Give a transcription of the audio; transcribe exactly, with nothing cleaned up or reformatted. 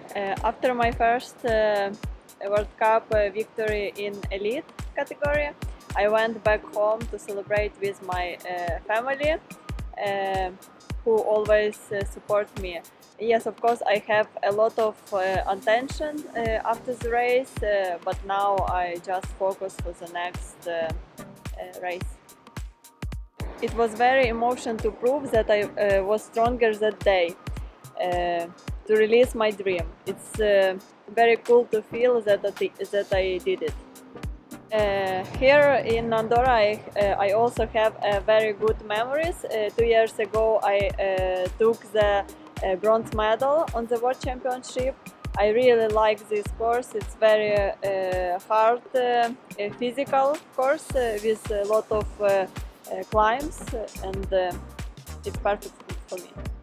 Uh, after my first uh, World Cup uh, victory in elite category, I went back home to celebrate with my uh, family, uh, who always uh, support me. Yes, of course, I have a lot of uh, attention uh, after the race, uh, but now I just focus for the next uh, uh, race. It was very emotional to prove that I uh, was stronger that day. Uh, to release my dream. It's uh, very cool to feel that, that I did it. Uh, here in Andorra, I, uh, I also have uh, very good memories. Uh, two years ago, I uh, took the uh, bronze medal on the World Championship. I really like this course. It's very uh, hard, uh, physical course uh, with a lot of uh, uh, climbs, and uh, it's perfect for me.